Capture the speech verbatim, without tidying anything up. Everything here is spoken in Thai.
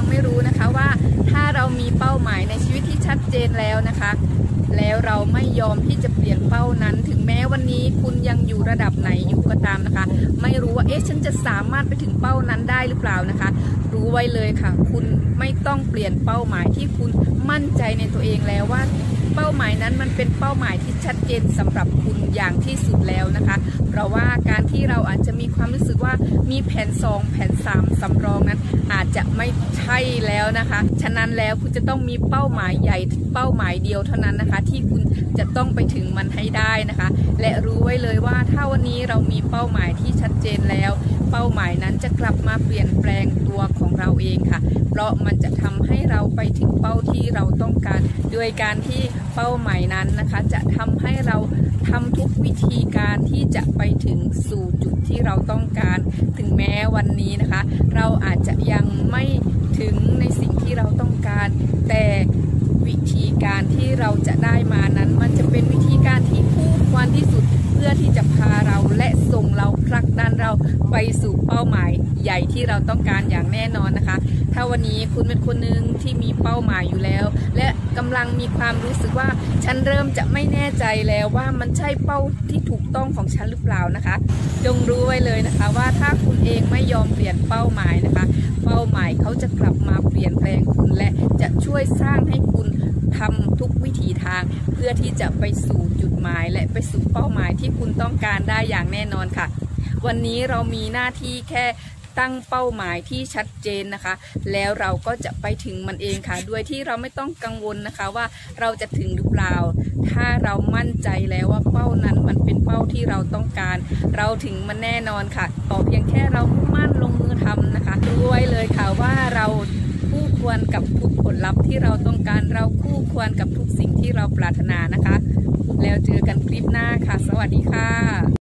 ยังไม่รู้นะคะว่าถ้าเรามีเป้าหมายในชีวิตที่ชัดเจนแล้วนะคะแล้วเราไม่ยอมที่จะเปลี่ยนเป้านั้นถึงแม้วันนี้คุณยังอยู่ระดับไหนอยู่ก็ตามนะคะไม่รู้ว่าเอ๊ะฉันจะสามารถไปถึงเป้านั้นได้หรือเปล่านะคะรู้ไว้เลยค่ะคุณไม่ต้องเปลี่ยนเป้าหมายที่คุณมั่นใจในตัวเองแล้วว่าเป้าหมายนั้นมันเป็นเป้าหมายที่ชัดเจนสำหรับคุณอย่างที่สุดแล้วนะคะเพราะว่าการที่เราอาจจะมีความรู้สึกว่ามีแผนสองแผนสามสำรองนั้นอาจจะไม่ใช่แล้วนะคะฉะนั้นแล้วคุณจะต้องมีเป้าหมายใหญ่เป้าหมายเดียวเท่านั้นนะคะที่คุณจะต้องไปถึงมันให้ได้นะคะและรู้ไว้เลยว่าถ้าวันนี้เรามีเป้าหมายที่ชัดเจนแล้วเป้าหมายนั้นจะกลับมาเปลี่ยนแปลงตัวของเราเองค่ะเพราะมันจะทำให้เราไปถึงเป้าที่เราต้องการโดยการที่เป้าหมายนั้นนะคะจะทำให้เราทำทุกวิธีการที่จะไปถึงสู่จุดที่เราต้องการถึงแม้วันนี้นะคะเราอาจจะยังไม่ถึงในสิ่งที่เราต้องการแต่วิธีการที่เราจะได้มานั้นมันจะเป็นวิธีการที่คู่ควรที่สุดเพื่อที่จะพาเราและส่งเราผลักดันเราไปสู่เป้าหมายใหญ่ที่เราต้องการอย่างแน่นอนนะคะถ้าวันนี้คุณเป็นคนหนึ่งที่มีเป้าหมายอยู่แล้วและกำลังมีความรู้สึกว่าฉันเริ่มจะไม่แน่ใจแล้วว่ามันใช่เป้าที่ถูกต้องของฉันหรือเปล่านะคะจงรู้ไว้เลยนะคะว่าถ้าคุณเองไม่ยอมเปลี่ยนเป้าหมายนะคะเป้าหมายเขาจะกลับมาเปลี่ยนแปลงคุณและจะช่วยสร้างให้คุณทำทุกวิถีทางเพื่อที่จะไปสู่จุดหมายและไปสู่เป้าหมายที่คุณต้องการได้อย่างแน่นอนค่ะวันนี้เรามีหน้าที่แค่ตั้งเป้าหมายที่ชัดเจนนะคะแล้วเราก็จะไปถึงมันเองค่ะโดยที่เราไม่ต้องกังวลนะคะว่าเราจะถึงหรือเปล่าถ้าเรามั่นใจแล้วว่าเป้านั้นมันเป็นเป้าที่เราต้องการเราถึงมันแน่นอนค่ะต่อเพียงแค่เรามุ่งมั่นลงมือทำนะคะรู้ไว้เลยค่ะว่าเราคู่ควรกับทุกผลลัพธ์ที่เราต้องการเราคู่ควรกับทุกสิ่งที่เราปรารถนานะคะแล้วเจอกันคลิปหน้าค่ะสวัสดีค่ะ